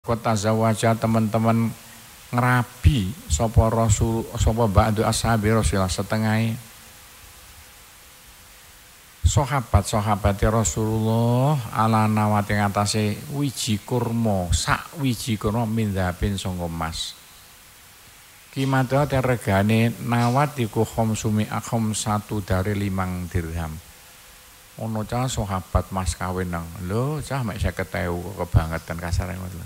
Kota zawaja teman-teman ngerabi sapa rasul sapa ba'du ashabi Rasulullah setengah sahabat Rasulullah ala nawati ngatasé wiji kurma sak wiji kurma mindhabin sangga emas. Kimata regane nawat iku khamsumi akhom 1 dari 5 dirham. Ono cah sahabat mas kawin nang lho cah mek 50.000 kebangetan kasare ngono.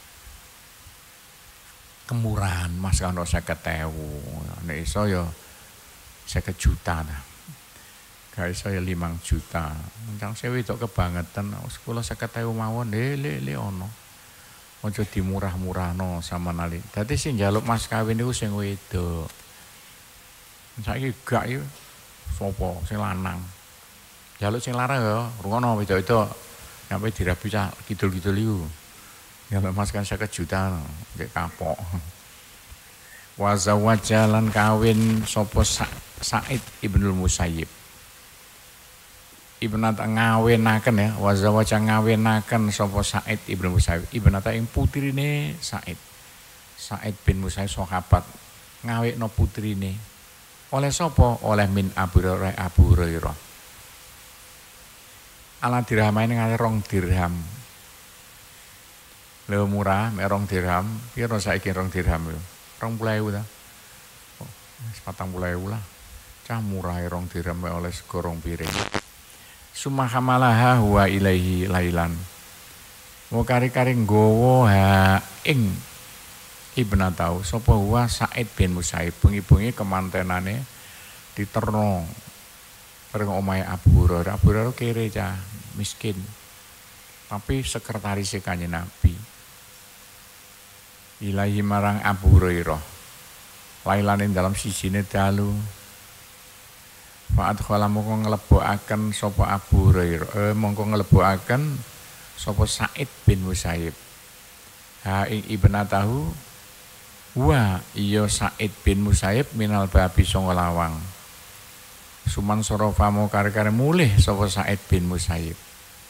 Kemurahan mas kan 50.000 nek iso ya 50 juta nah. Gak iso ya 5 juta. Mencang sewe tok kebangetan sekolah 50.000 mawon le ono. Ojo dimurah-murahno sama nali. Dadi sing njaluk mas kawin niku sing wedok. Saiki gak yo sapa sing lanang. Njaluk sing larang ya rungono wedok-wedok. Sampai dirabi cah kidul-kidul iku. Ya mas kan 50 juta nggih kapok. Wa zawajalan kawin sapa Sa'id Ibnul Musayyib. Ibnata ngawinaken ya, wa zawaja ngawinaken sapa Sa'id Ibnul Musayyib. Ibnata ing putrine Sa'id. Sa'id bin Musayyib sahabat ngawekno putrine. Oleh sapa? Oleh min Abu Hurairah. Ala dirhamain ngale 2 dirham. Lho murah, mek 2 dirham, piro saiki 2 dirham lho? 20.000 ta. Oh, 40.000 lah. Cah murah 2 dirham mek oleh sego 2 piring. Sumahamalaha huwa ilaihi lailan. Wa kari-kari nggawa ha ing ibnatau sapa huwa Sa'id bin Musayyib bengi-bengi kemantenane diterno bareng omahe Abu Hurairah. Abu Hurairah kere cah, miskin. Tapi sekretaris Kanjeng Nabi. Ilahi marang Abu Hurairah. Lailan ing dalam sijine dalu. Fa'at khala mongko nglebokaken sapa Abu Hurairah, mongko nglebokaken sapa Sa'id bin Musayyib. Ha ing ibnatahu wa iya Sa'id bin Musayyib minal babi sanga lawang. Suman sarafa mo kare-kare mulih sapa Sa'id bin Musayyib.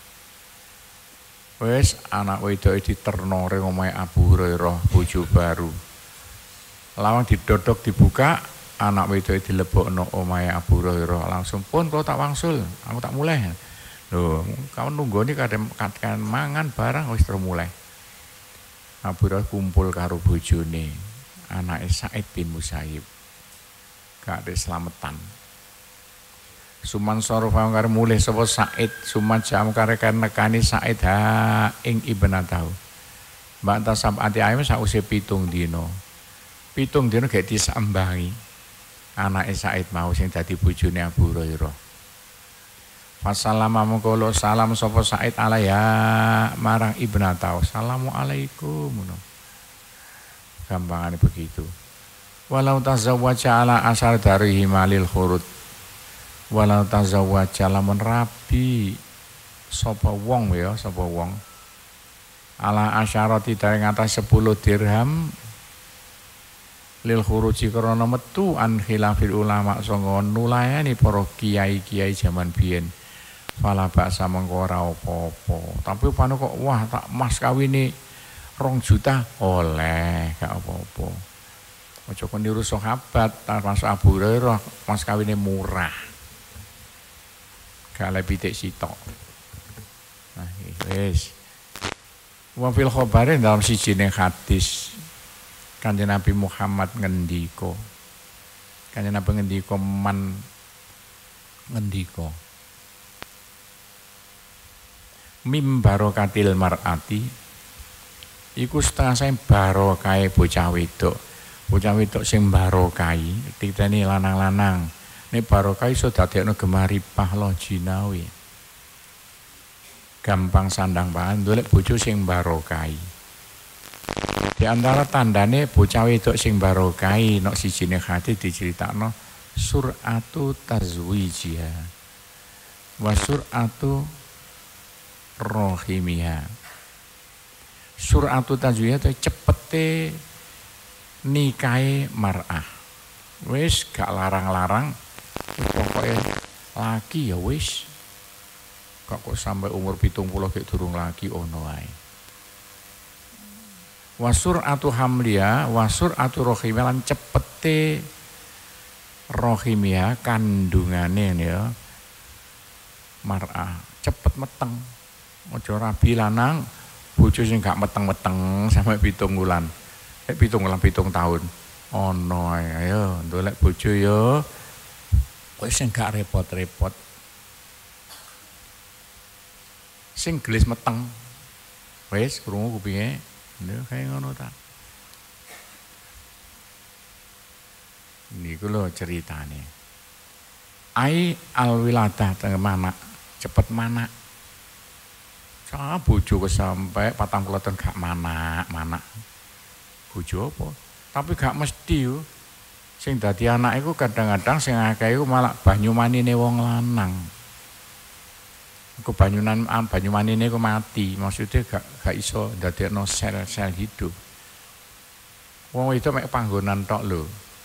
Wes anak wedok diterno ring omahe Abu Hurairah bojo baru. Lawang didodok dibuka, anak wedok dilebokno omahe Abu Hurairah langsung pun kok tak wangsul, aku tak mulai. Lho, kamu nunggoni kadang mangan barang wis terus mulai. Abu Hurairah kumpul karo bojone, anake Sa'id bin Musayyib. Gak ada slametan. Suman sorofa kare mulih sapa Sa'id suman jam kare nekani Sa'id ha ing ibnatahu. Mbak tasabati ayam sause 7 dina. 7 dina gak disambangi. Anake Sa'id mau sing dadi bojone Abu Hurairah. Fasalama mongko salam sapa Sa'id alaiha marang ibnatahu. Assalamualaikum ngono. Gampangane begitu. Walau tazawwaja ala asar dari himalil khurud. Walau tazawwaja lamun rabi sapa wong ya sapa wong ala asyarati dari ngatas 10 dirham lil khuruji krana metu an khilafil ulama sanga nulayani para kiai-kiai jaman biyen fala baksa mengko ora apa-apa tapi upane kok wah tak mas kawine 2 juta oleh gak apa-apa aja kon niru sahabat termasuk Abu Hurairah mas kawine murah. Kalau pitik sitok. Nah, wis. Wa fil khabari dalam sijine hadis Kanjeng Nabi Muhammad ngendika. Kanjeng Nabi ngendika ngendika. Mim barokatil mar'ati iku setengah sae barokahe bocah wedok. Bocah wedok sing barokahi diteni lanang-lanang. Nek barokah iso dadekno gemaripah lo jinawi. Gampang sandang pangan golek bojo sing barokahi. Di antara tandane bocah wedok sing barokahi nek sijine hadis diceritakno sur'atu tazwijiha. Wa sur'atu rahimiha. Sur'atu tazwijiha itu cepete nikahe mar'ah. Wis gak larang-larang pokoknya laki ya wis kok sampai umur 70 kayak durung laki ono wae. Wasur atu hamlia, wasur atu rohimia lan cepete rohimia kandungane ya mar'ah cepet meteng. Aja rabi lanang bojo sing gak meteng-meteng sampai 7 wulan. 7 tahun. Ono ayo ndolek bojo ya wis sing gak repot-repot. Sing gelis meteng. Wis krungu kupinge. Lha kaya ngono ta. Niku lho ceritane. Ai alwiladah teng mana cepet mana. Sa bojo wis sampe 40 tahun gak mana. Bojo apa? Tapi gak mesti yo. Sing dadi anak iku kadang-kadang sing akeh iku malah banyumanine wong lanang. Iku banyumanine iku mati, maksudnya gak iso ndadekno sel-sel hidup. Wong itu mek panggonan tok lho.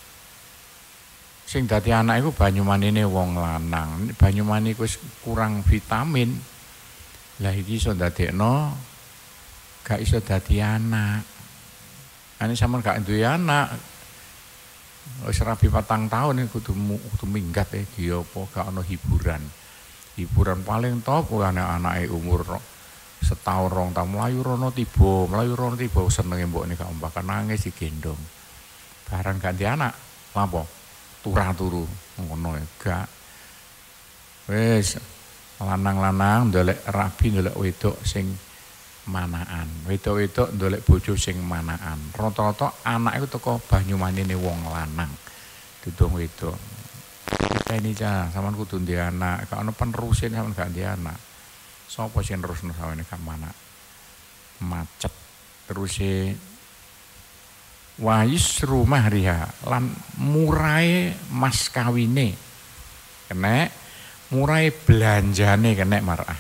Sing dadi anak iku banyumanine wong lanang. Banyuman iku kurang vitamin. Lah iki iso ndadekno gak iso dadi anak. Ane sampean gak duwe anak. Wis rabi 4 tahun kudu minggat iki apa gak ono hiburan. Hiburan paling top anake umur setahun 2 tahun mlayu rono tiba senenge mbokne gak ombakan nangis digendong. Barang ganti anak, lapo? Turu ngono gak. Wis lanang-lanang ndolek rabi ndolek wedok sing manaan. Wedok-wedok ndolek bojo sing manaan. Rata-rata anak iku teko banyumanine wong lanang. Dudung wedok. Kita ini cah, sampean kudu ndek anak, gak ono penerusin sampean gak ndek anak. Sapa sing nerusno sampeyan gak mana? Macet. Teruse wa yusru mahriha lan murahe mas kawine. Kenek murahe belanjane kenek mar'ah.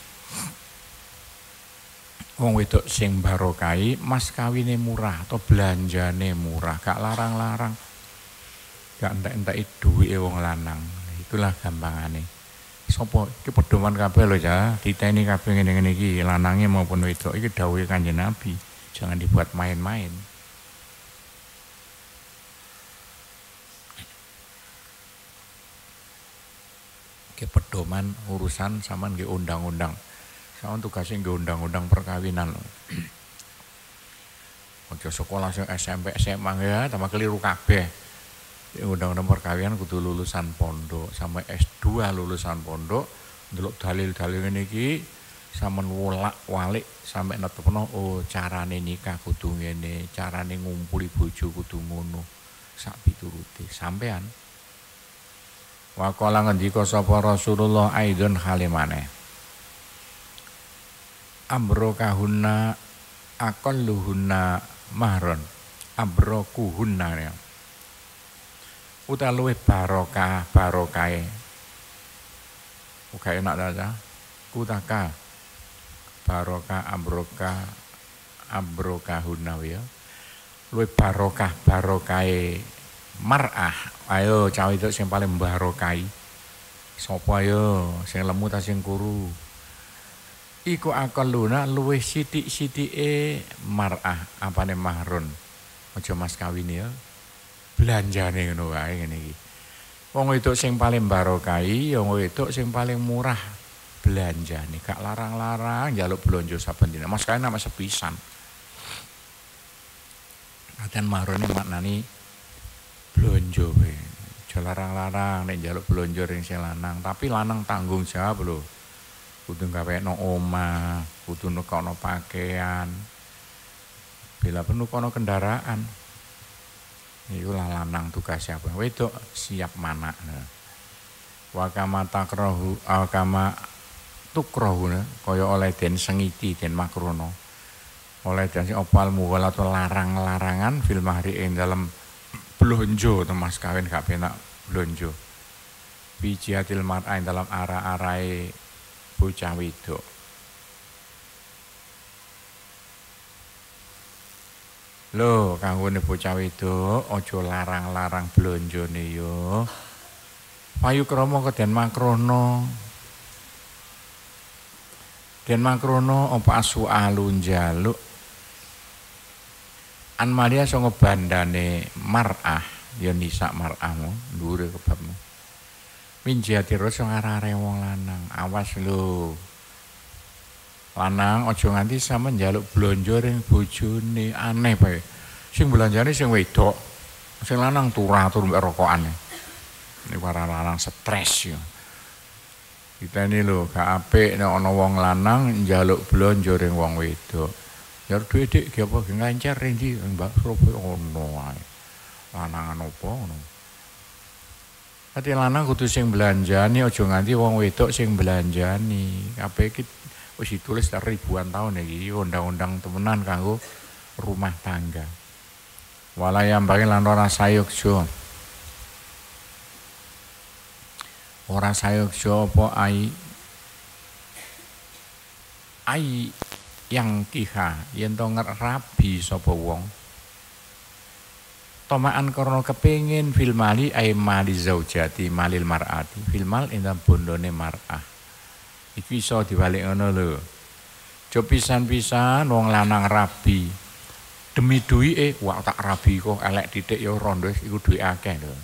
Wong wedok sing barokai mas kawine murah atau belanjane murah, gak larang-larang. Gak entek-enteki duwike wong lanang. Itulah gampangane. Sapa iki pedoman kabeh lho ya, diteni kabeh ngene-ngene iki, lanange maupun wedok iki dawuhe Kanjeng Nabi. Jangan dibuat main-main. Iki pedoman urusan sampean nggih undang-undang. Sampeyan tugase nggih undang-undang perkawinan lho. Ojo sekolah SMP SMA ya, tambah keliru kabeh. Undang-undang perkawinan kudu lulusan pondok sampai S2 lulusan pondok ndelok dalil-dalil ngene iki sampean wolak-walik sampai netepno oh carane nikah kudu ngene, carane ngumpuli bojo kudu ngono. Sak piturute sampean. Wa qala ngendika sapa Rasulullah aidon halimane. Amrokahunna aqalluhunna mahron. Abrokuhunna ya. Uta luwih barokahe. Uga enak ta. Kutaka barokah abrokahunna ya. Luwih barokahe mar'ah. Ayo cawe itu sing paling barokai. Sapa ayo sing lemu ta sing kuru. Iku aqalluna luwih sithik-sithike mar'ah apane mahrun. Aja mas kawin ya. Belanjane ngono wae ngene iki. Wong wedok sing paling barokai, wong wedok sing paling murah belanjane, gak larang-larang njaluk blonjo saben dina. Mas kae nama sepisan. Aten marone maknani blonjo wae. Aja larang-larang nek njaluk blonjo ring sing lanang, tapi lanang tanggung jawab lho. Kudu gawekno omah, kudu nukono pakaian. Bila perlu kono kendaraan. Iku lanang tugas siapa? Wedok siap mana? Wa kama takrahu kama tukrahu kaya oleh den sengiti den makrono. Oleh den sing opal muwala atau larang-larangan fil mahri ing dalam blonjo mas kawin gak penak blonjo. Bijiatil mar'a ing dalam ara-arae bocah wedok. Lho, kanggone bocah wedok aja larang-larang blonjone yo. Payukrama keden makrono. Den makrono apa asu alun jaluk. An Maria sanga bandane mar'ah ya nisa mar'ahmu dhuwure kebabmu. Min jati rasa ngarare wong lanang, awas lho. Lanang aja nganti sampean njaluk blonjo ring bojone, aneh bae. Sing belanjane sing wedok, sing lanang turu-turu mek rokokane. Ini para lanang stres ya. Kita ini lho gak apik nek ana wong lanang njaluk blonjo ring wong wedok. Ya duwe dik ki apa ngancer ring ndi Mbak Surabaya ono ae. Lanangan apa ngono. Dadi lanang kudu sing belanjani aja nganti wong wedok sing belanjani. Kabeh iki wis ditulis ribuan tahun iki undang-undang temenan kanggo rumah tangga. Walayam bagi lan ora sayukjo. Ora sayukjo apa ai yang kiha yen to rabi sapa wong. Tomaan karena kepingin fil mali ay mali zaujati malil mar'ati fil mal ing bondone mar'ah. Iki iso dibalik ngono lho. Jo pisan-pisan wong lanang rabi demi duwike wah tak rabi kok elek titik ya rondo iku duwike akeh lho.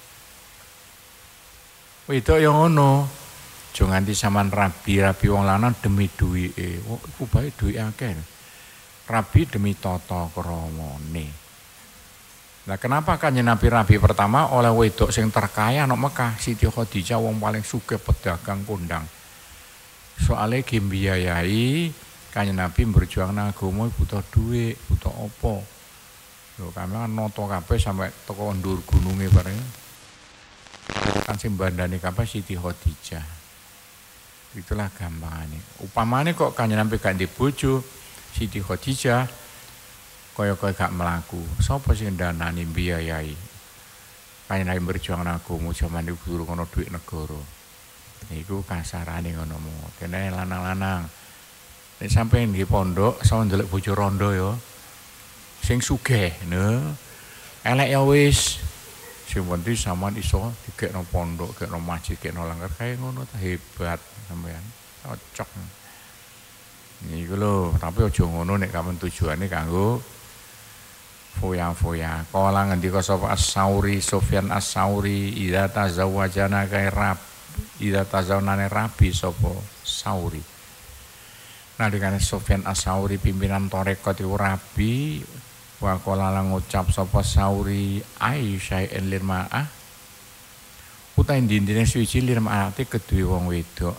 Wedok ya ngono. Jo nganti sampean rabi wong lanang demi duwike. Wah iku bae duwike akeh. Rabi demi tata kramane. Nah kenapa Kanjeng Nabi rabi pertama oleh wedok sing terkaya nang Mekah Siti Khadijah wong paling sugih pedagang kondang. Soale ki mbiayai Kanjeng Nabi berjuang nang agama butuh duit, butuh apa. Lho kami kan noto kabeh sampai teko ndur gununge bareng. Kan sing bandane kabeh Siti Khadijah. Itulah gampangane. Upamane kok Kanjeng Nabi gak ndek bojo Siti Khadijah kaya-kaya gak mlaku. Sapa sing danani mbiayai? Kanjeng Nabi berjuang nang agama jaman iku durung ana duit negara. Iku kasarane ngono mu. Dene lanang-lanang. Nek sampeyan nggih pondok, sampeyan ndelok bojo rondo ya. Sing sugih, no. Elek ya wis. Sing penting sampean iso digekno pondok, gekno masjid, gekno langgar kaya ngono ta hebat sampean. Cocok. Niku lho, tapi aja ngono nek kamen tujuane kanggo foya-foya. Kala ngendika sapa As-Sauri, Sufyan As-Sauri, idza tazawwajana kairab ida tazaunane rabi sapa Sauri. Nalikane Sufyan As-Sauri pimpinan tarekat iku rabi wa qala lan ngucap sapa Sauri Aisyah lir ma'ah utahe ndine suci lir ma'ate kedue wong wedok.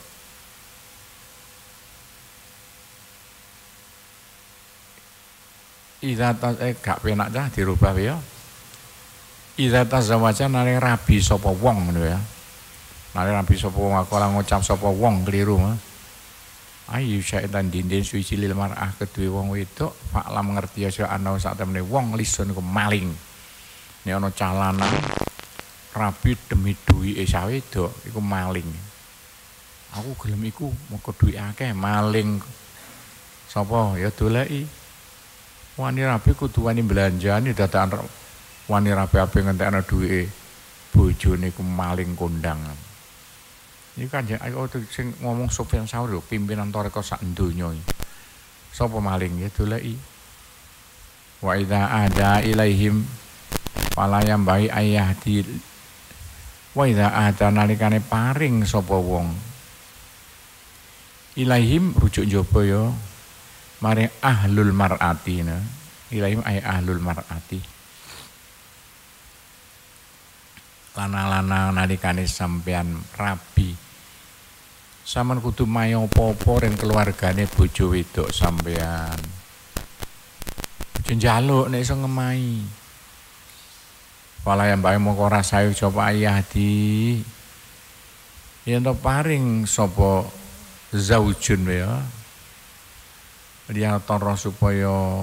Ida gak penak dah dirubah ya. Ida tazawaja nare rabi sapa wong ngono ya. Nare rabi sapa wong ora ngucap sapa wong keliru. Ayu syaitan dindin suci lil mar'ah kedue wong wedok faklam ngerti ya ana sak temene wong lisun ku maling. Nek ana calanan rabi demi duwike sak wedok iku maling. Aku gelem iku mengko duwike akeh maling. Sapa ya doleki. Wani rabi kudu wani belanjane dadakan wani rabi ape ngentekno duwike bojone ku maling kondangan. Ini kan ayo sing ngomong Sufyan Sauri pimpinan tarekat sak donya iki. Sapa maling ya doleki. Wa idza ada ilaihim falayam bai ayati. Wa idza ada nalikane paring sapa wong. Ilaihim rujuk njaba ya. Mari ahlul mar'ati na. Ilaihim ay ahlul mar'ati. Lanang-lanang nalikane sampean rabi. Saman kudu mayo apa-apa ring keluargane bojo wedok sampean. Bojo njaluk nek iso ngemahi. Wala yang bae moko ora sayu coba ayah di. Yen to paring sapa zaujun ya. Dia tara supaya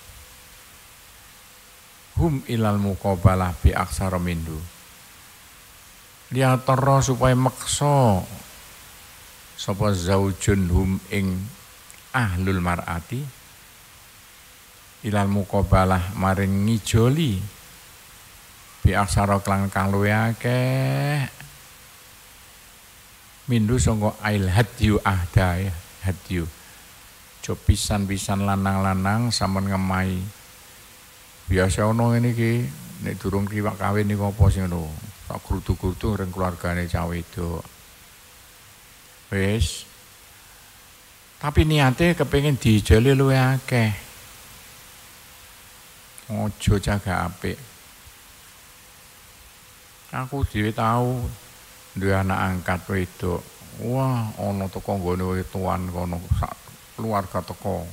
hum ilal muqabalah bi aksara mindu. Dia tara supaya maksa sapa zaujun hum ing ahlul mar'ati ilal muqabalah maring ngijoli bi aksara kang luwe akeh mindu sangka ail hadyu ahda ya hadyu. Jo pisan-pisan lanang-lanang sampun ngemahi Biasa ono ngene iki nek durung kiwak kawin niku apa sing ngono. Tak grutu-grutu ring keluargane cah wedok. Wis. Tapi niate kepengin dijeli luwih akeh. Ojo jaga apik. Aku dhewe tau duwe anak angkat wedok. Wah, ana teko nggone wetuan kono sak keluarga teko.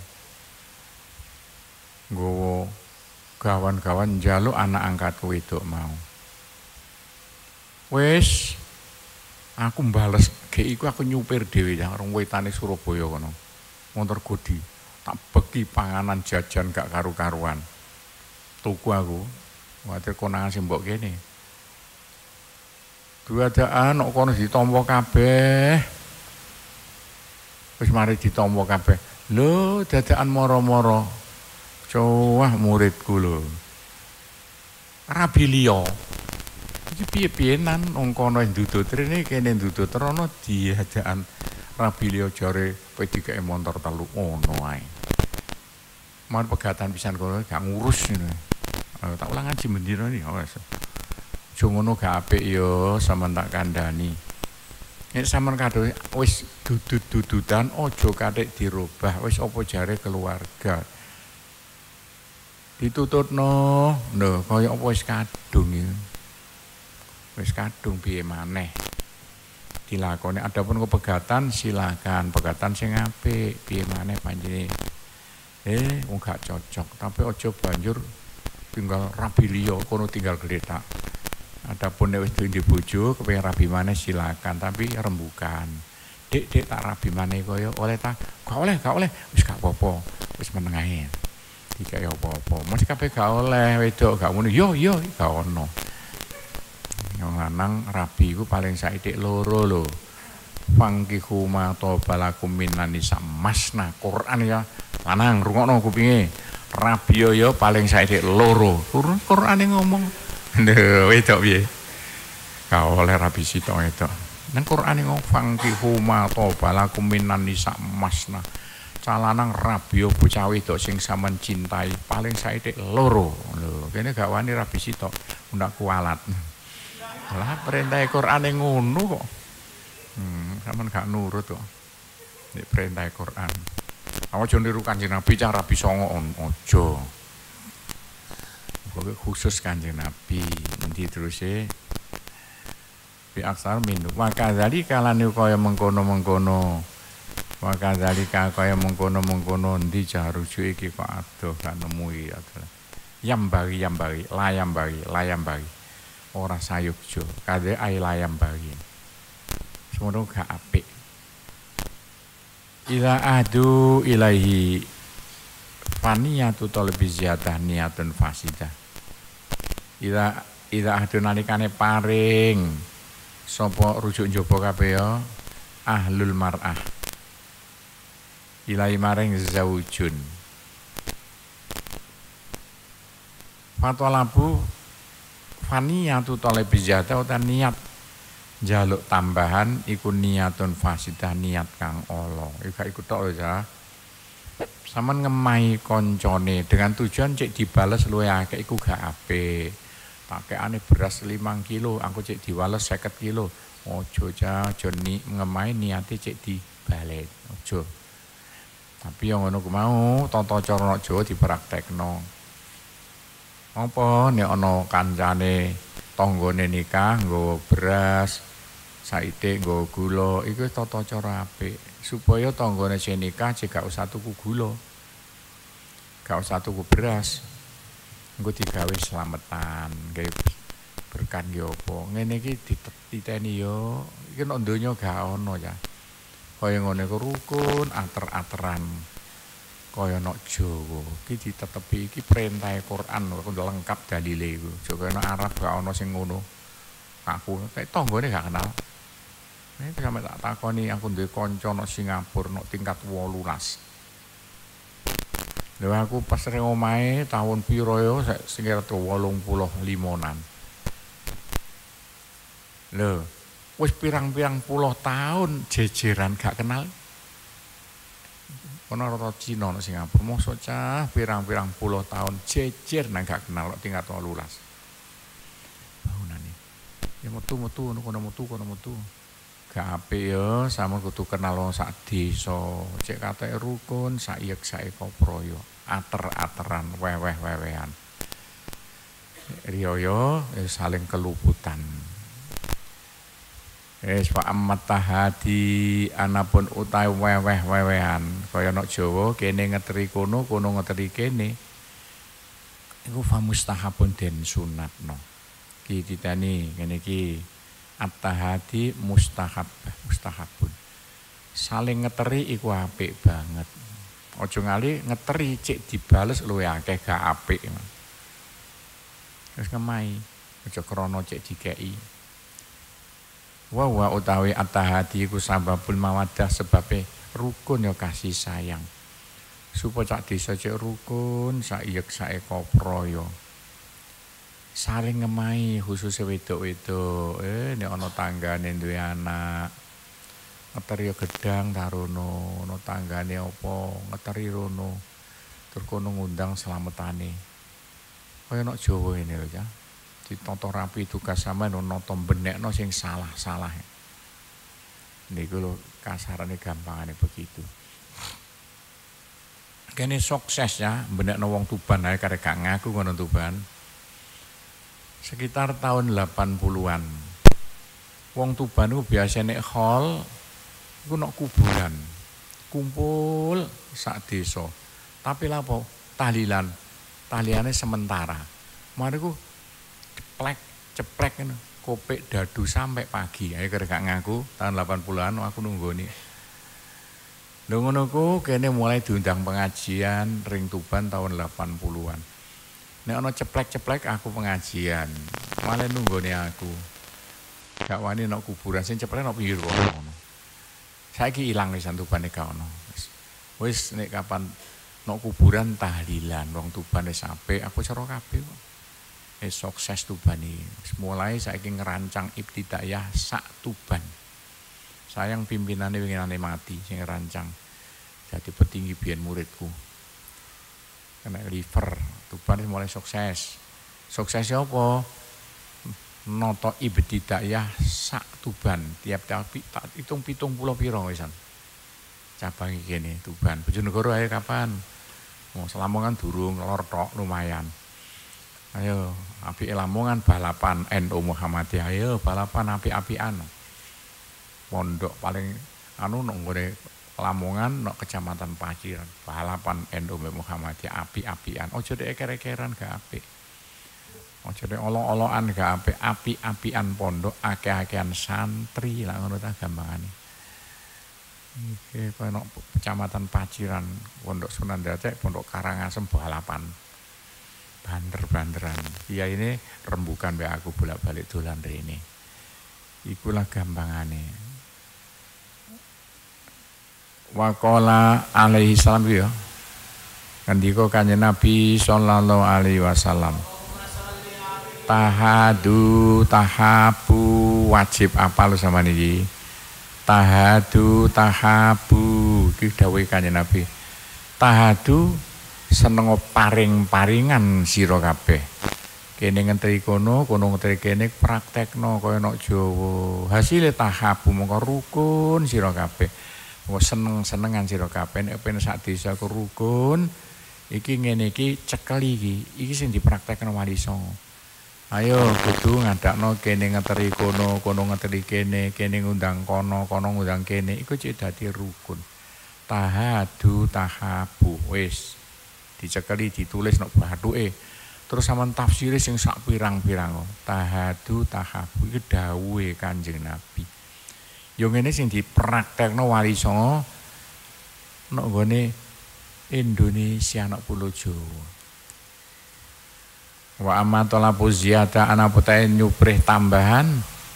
Nggawa gawan-gawan njaluk anak angkat wedok mau. Wis aku mbales gek iku aku nyupir dhewe ya rong wetane Surabaya kono. Montor godi. Tak beki panganan jajan gak karu-karuan. Tuku aku. Kuwatir konangan sing mbok kene. Duadaan kok kono ditampa kabeh. Wis mari ditampa kabeh. Lho, dadakan moro-moro. Cowah muridku lho. Rabi liya. Iki piye-piyenan wong kono ndudut rene kene ndudut rono diadakan rabi liya jare kowe dikeke montor telu ngono ae. Mon pegatan pisan kono gak ngurus ngene. Tak ulang ngaji bendina iki wis. Aja ngono gak apik ya sampean tak kandhani. Nek sampean kadhe wis dudut-dudutan aja kathik dirubah wis apa jare keluarga. Ditututno lho kaya apa wis kadung iki. Wis kadung piye maneh. Dilakoni adapun kepegatan silakan pegatan sing apik piye maneh panjenengan. Wong gak cocok tapi aja banjur tinggal rabi liya kono tinggal gletak. Adapun nek wis duwe bojo kepengin rabi maneh silakan tapi rembukan. Dik tak rabi maneh kaya oleh ta? Gak oleh. Wis gak apa-apa. Wis meneng ae. Dikaya apa-apa. Mesti kabeh gak oleh wedok gak ngono. Yo gak ono. Yang lanang rabi iku paling saithik loro lho. Fangkihu ma tabalakum minan nisa masna Quran ya. Lanang rungokno kupinge. Rabi yo paling saithik loro. Qur'ane ngomong. Lho wedok piye? Gak oleh rabi sitok wedok. Nang Qur'ane ngomong fangkihu ma tabalakum minan nisa masna. Calanang rabi yo bocah wedok sing sampean cintai paling saithik loro. Lho kene gak wani rabi sitok. Ndak kualat. Lah perintah Qur'ane ngono kok. Sampeyan gak nurut kok. Nek perintah Qur'an. Aja niru Kanjeng Nabi cah rabi songo aja. Kok khusus Kanjeng Nabi. Endi teruse? Bi aksar minum. Maka dari kalane kaya mengkono-mengkono. Maka dari kaya mengkono-mengkono endi jaruju iki kok adoh gak nemu iki. Yambari, layambari. Ora sayukjo, kade ai layam bagi. Semono gak apik. Ila adu ilahi faniyatu talabi ziyadah niyatun fasidah. Ila adu nalikane paring sapa rujuk njaba kabeh ya ahlul mar'ah. Ilahi maring zaujun. Fatwalabu faniyatu talabi ziyadah utawa niat njaluk tambahan iku niyatun fasidah niat kang ala. Iku tok ya. Saman ngemahi koncone dengan tujuan cek dibales luwih akeh iku gak apik. Pakaiane beras 5 kilo, aku cek diwales 50 kilo. Ojo aja ngemahi niate cek dibalik. Ojo. Tapi yang ngono ku mau tata cara Jawa dipraktekno. Apa nek ana kancane tanggane nikah nggawa beras, saithik nggawa gula, iku tata cara apik supaya tanggane sing nikah gak usah tuku gula. Gak usah tuku beras. Engko digawe slametan, gawe berkan yo apa. Ngene iki dititeni yo, iki nek donya gak ono ya. Kaya ngene ku rukun, ater-ateran. Kaya nok Jawa iki ditetepi iki perintah Quran kok lengkap dalile iku. Joko nek Arab gak ono sing ngono. Aku nek tanggane gak kenal. Nek sampe tak takoni aku duwe kanca nok Singapura nok tingkat 18. Lha aku pas ring omahe tahun piro yo sekitar 85-an. Lho, wis pirang-pirang puluh tahun jejeran gak kenal. Kono rata Cina nang Singapura mosok cah pirang-pirang puluh tahun jejer nang gak kenal kok tingkat 18. Bangunane. Ya metu-metu kono metu. Gak apik ya sama kudu kenal wong sak desa. Cek kateke rukun saiyek sae koproyo. Ater-ateran weweh-wewehan. Riyo saling keluputan. Pak amat tahadi anapun utai weweh-wewehan kaya nok Jawa kene ngeteri kono ngeteri kene iku fa mustahabun den sunatno ki ditani ngene iki at-tahadi mustahabun saling ngeteri iku apik banget aja ngali ngeteri cek dibales luwih akeh gak apik wis kemai aja krana cek dikeki wa utawi at-tahadi iku sababul mawaddah sebabe rukun ya kasih sayang. Supaya cak desa cek rukun saiyek sae koproyo. Saling ngemahi khusus wedok-wedok. Nek ana tanggane duwe anak. Ngeteri gedang tarono, ana tanggane apa ngeteri rono. Tur kono ngundang slametane. Kaya nek Jawa ini lho ya. Ditonton rapi tugas sampean nonton benekno sing salah-salah. Niku lho kasarane gampangane begitu. Kene sukses ya benekno wong Tuban ae karek gak ngaku ngono Tuban. Sekitar tahun 80-an. Wong Tuban ku biasa nek hall iku nek kuburan. Kumpul sak desa. Tapi lapo tahlilan. Tahlilane sementara. Mariku ceplek ngono kopek dadu sampai pagi ae karek gak ngaku tahun 80-an aku nunggoni lho ngono ku kene mulai diundang pengajian ring Tuban tahun 80-an nek ana ceplek-ceplek aku pengajian malah nunggoni aku gak wani nek kuburan sing ceplek nek pinggir kono saiki ilang wis Tubane gak ono wis nek kapan nek kuburan tahlilan wong Tuban wis apik aku cara kabeh kok sukses Tuban ini. Mulai saiki ngerancang ibtidaiyah sak Tuban. Sayang pimpinannya winginane mati sing ngerancang. Jadi petinggi biyen muridku. Kena liver, Tuban mulai sukses. Suksesnya apa? Noto ibtidaiyah sak Tuban. Tiap-tiap tak hitung 70 piro wisan. Cabang iki kene Tuban. Bojonegoro ae kapan? Oh, Lamongan durung lor tok lumayan. Ayo, api Lamongan balapan NU Muhammadiyah. Ayo, balapan api-apian. Pondok paling nonggone Lamongan nok Kecamatan Paciran. Balapan NU Muhammadiyah api-apian. Ojo dek eker-ekeran gak apik. Ojo dek olok-olokan gak apik. Api-apian pondok akeh-akehan santri lah ngono ta gampangane. Iki koyo nok Kecamatan Paciran, Pondok Sunan Datek, Pondok Karangasem balapan. Banter-banteran. Iya ini rembukan be aku bolak-balik dolan rene. Ikulah gampangane. Waqala alaihi salam ya. Ngendika Kanjeng Nabi sallallahu alaihi wasallam. Tahadu tahabu wajib apal sama niki. Tahadu tahabu iki dawuhe Kanjeng Nabi. Tahadu seneng paring-paringan sira kabeh. Kene ngenteri kono ngenteri kene praktekno kaya nok Jawa. Hasile tahabu mongko rukun sira kabeh. Mongko seneng-senengan sira kabeh nek ben sak desa ku rukun. Iki ngene iki cekel iki sing dipraktekno Wali Songo. Ayo kudu ngadakno kene ngenteri kono ngenteri kene ngundang kono ngundang kene iku cek dadi rukun. Tahadu tahabu wis dicekeli ditulis nok bathuke terus sampean tafsire sing sak pirang-pirang tahadu tahabu iki dawuhe Kanjeng Nabi yo ngene sing dipraktekno Wali Songo nok gone Indonesia nok Pulo Jawa wa amatolapu ziyada ana putahe nyuprih tambahan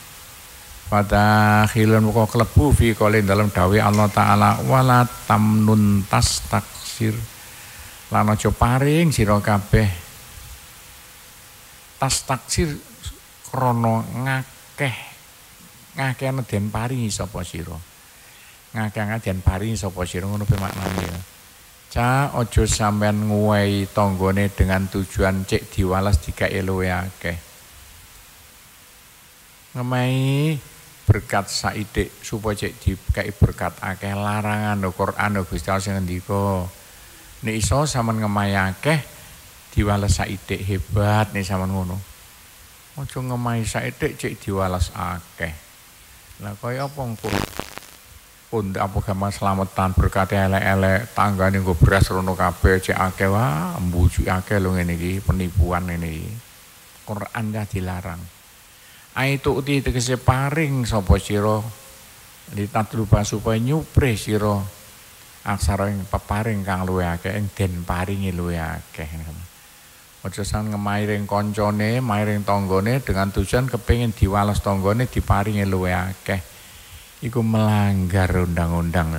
pada khilun muka klebu fi qolin dalam dawuh Allah taala wala tamnun tastaksir lan aja paring sira kabeh tas taksir krana ngakeh den paringi sapa sira ngakeh den paringi sapa sira ngono pe maknane ya Ca ojo sampean nguwai tanggane dengan tujuan cek diwales dikai luwe akeh. Ngemai berkat saidik supaya cek dikai berkat akeh larangan Al-Qur'an Gusti Allah sing ngendika. Nek iso sampean ngemai akeh diwales saidik hebat nek sampean ngono. Ojo ngemai saidik cek diwales akeh. Lah kaya apa engko? Pun apa gampang selamatan berkati elek-elek tanggane nggo beras rono kabeh cek akeh wah mbujuk akeh lho ngene iki penipuan ngene iki. Quran ya dilarang. Aitu uti tegese paring sapa sira litatluba supaya nyupre sira aksara ing peparing kang luwih akeh ing den paringi luwih akeh. Aja sang ngemairing kancane, mairing tanggane dengan tujuan kepengin diwales tanggane diparingi luwih akeh. Iku melanggar undang-undang.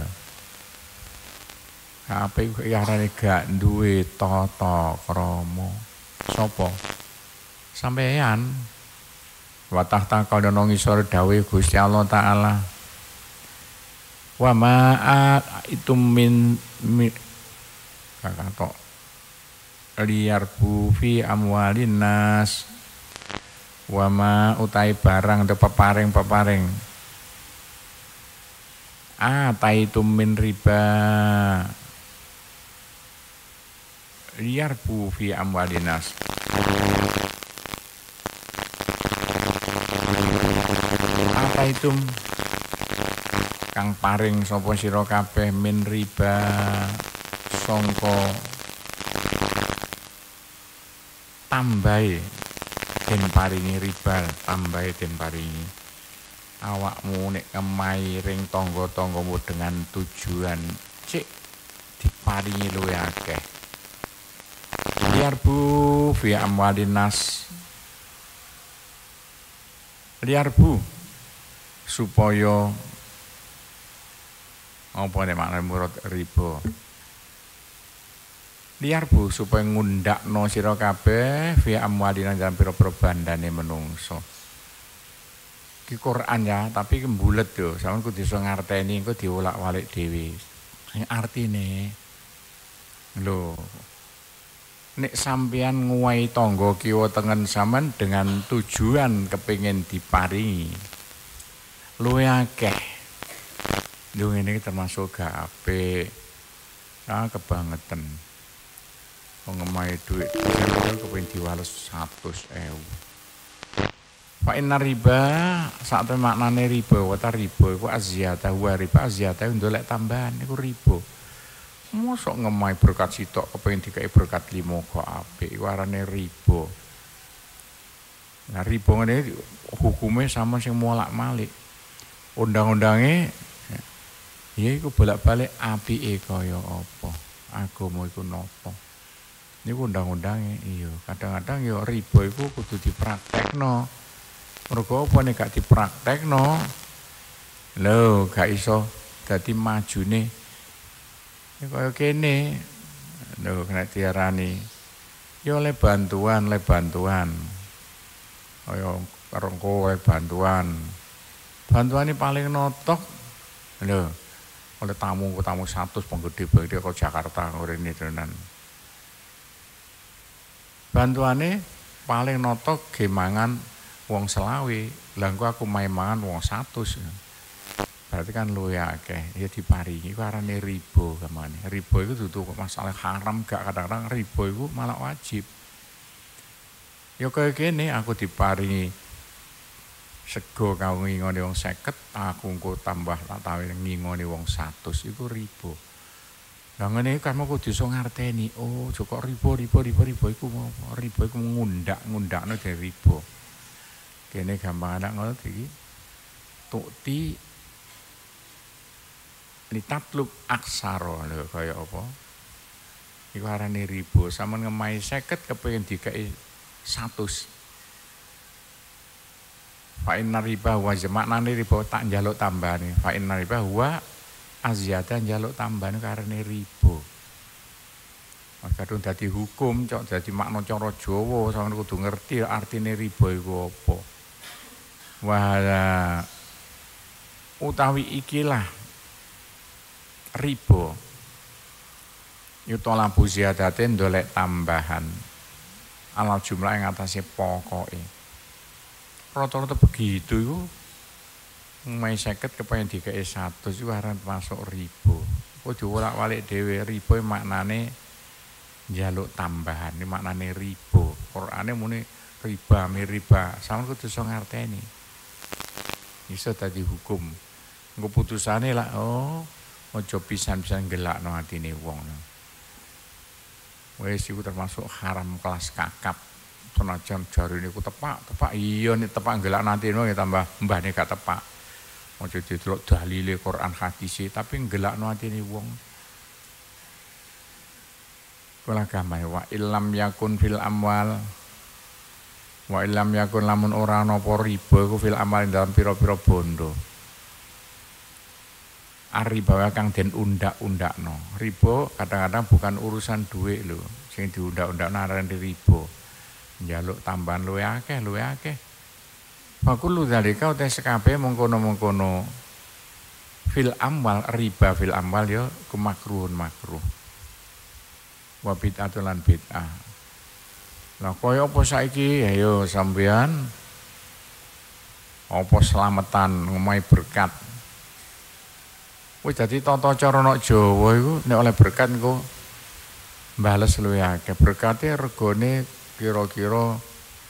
Apa iku yarane gak duwe tata krama. Sapa? Sampeyan. Wa tahta kana ngisor dawuh Gusti Allah taala. Wa ma itu min kakatok liyarbu fi amwalin nas. Wa ma utai barang te peparing-peparing. Ataitum min riba liyarbu fi amwalinas. Ataitum kang paring sapa sira kabeh min riba sangka tambahe den paringi riba tambahe den paringi. Awakmu nek kemai ring tangga-tanggamu dengan tujuan cek diparingi luwih akeh. Liarbu fi amwalinas. Liarbu supaya apa nek maknane murad riba. Liarbu supaya ngundakno sira kabeh fi amwalinas dalam pira-pira bandane menungso. Di Quran ya, tapi kembulet yo. Sampeyan kudu iso ngarteni engko diolak-walik dhewe. Sing artine lho. Nek sampeyan nguwahi tangga kiwa tengen sampean dengan tujuan kepengin diparingi luwih akeh. Lho ngene termasuk gak apik. Kebangetan. Wong ngemahi dhuwit kepengin diwales 100.000. Fa inna riba sak maknane riba wa riba iku azyata wa riba azyata ndolek tambahan iku riba. Mosok ngemai berkat sitok kepengin dikai berkat 5 kok apik iku arane riba. Nah riba ngene hukume sama sing molak-malik. Undang-undange ya iku bolak-balik apike kaya apa. Agama iku napa. Niku undang-undange iya kadang-kadang ya riba iku kudu dipraktekno. Mergo apa nek gak dipraktekno lho gak iso dadi majune kaya kene lho nek diarani ya oleh bantuan kaya karengko oleh bantuan ini paling notok lho oleh tamu 100 penggede banget kok Jakarta ngene tenan bantuane paling notok gemangan wong selawe, lah aku mangan wong 100. Berarti kan luwih akeh, ya diparingi iku arane riba gamane. Riba iku dudu masalah haram gak kadang-kadang riba iku malah wajib. Ya kaya kene aku diparingi sego kanggo ngingoni wong 50, aku engko tambah tak tawe ngingoni wong 100 iku riba. Lah ngene kan kudu iso ngarteni, oh kok riba iku riba iku ngundakno dari riba. Kene gampang anak ngono iki. Tukti litatlub aksara lho kaya apa? Iku arane riba, sampeyan ngemahi 50 kepengin dikai 100. Fa inna riba wa maknane riba tak njaluk tambane. Fa inna riba wa azyada njaluk tambane karene riba. Kadung dadi hukum, cok dadi makna cara Jawa, sampeyan kudu ngerti artine riba iku apa. Wala utawi ikilah riba Yutolabu ziyadatin dolek tambahan. Alal jumlah yang atasnya pokoknya. Rata-rata begitu itu. Mai 50 kepengen dikai 100 itu aran masuk ribu. Kok diwolak-walik dhewe ribu maknane njaluk tambahan, ini maknane ribu. Qur'ane muni riba miriba. Sampeyan kudu iso ngarteni. Iso dadi hukum. Engko putusane lah aja pisan-pisan gelakno atine wong. Wis iku termasuk haram kelas kakap. Senajan jarine ku tepak iya nek tepak gelak nanti ya tambah mbahne gak tepak. Aja didelok dalile Quran hadis tapi gelakno atine wong. Kula gamai wa illam yakun fil amwal wa illam yakun lamun ora ana apa riba iku fil amal dalam pira-pira bondo. Ariba kang den undak-undakno. Riba kadang-kadang bukan urusan duit lho, sing diundak-undakno arane riba. Njaluk tambahan luwe akeh. Fakulu zalika uta sekabeh mengkono-mengkono fil amwal riba fil amwal ya makruh. Wa bid'atun lan bid'ah. Lah kaya apa saiki ayo sampean apa slametan ngomai berkat. Wis dadi tata cara nek Jawa iku nek oleh berkat engko bales luwih akeh. Berkate regane kira-kira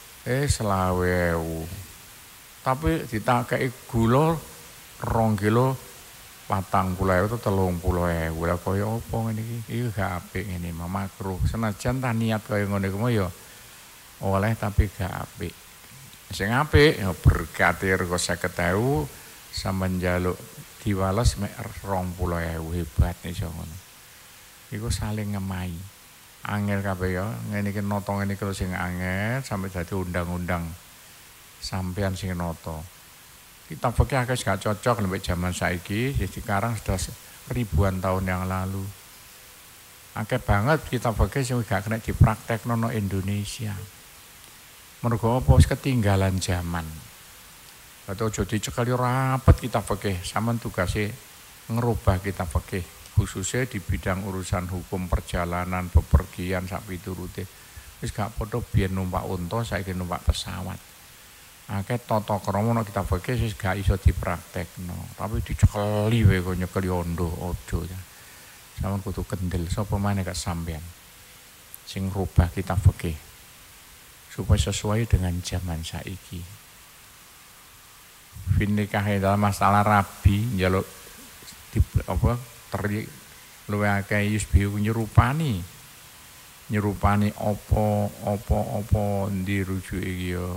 20.000. Tapi ditakei gula 2 kilo 40.000 atau 30.000. Lah kaya apa ngene iki? Iku gak apik ngene, makruh. Senajan ta niat kaya ngene iku ya oleh tapi gak apik. Sing apik ya berkate rego 50.000 sampeyan njaluk diwales mek 20.000 hebat iso ngono. Iku saling ngemai. Angel kabeh ya, ngene iki nata ngene iki sing angel sampai dadi undang-undang. Sampean sing nata. Kitab fikih akeh gak cocok lembek zaman saiki, sekarang sudah ribuan tahun yang lalu. Akeh banget kitab fikih sing gak kena dipraktekno nang Indonesia. Mergo apa wis ketinggalan zaman. Atau aja dicekali rapet kitab fikih, sampean tugase ngerubah kitab fikih. Khususnya di bidang urusan hukum perjalanan, bepergian, sak piturute. Wis gak padha biyen numpak unta, saiki numpak pesawat. Akeh tata krama nek kita fikih wis gak iso dipraktekno, tapi dicekeli wae kok nyekeli ondo aja ya. Sampeyan kudu kendel sapa maneh gak sampean sing rubah kitab fikih supaya sesuai dengan zaman saiki. Finikah dalam masalah rabi njaluk apa teri luwe akeh yusbihu nyerupani apa dirujuk iki ya.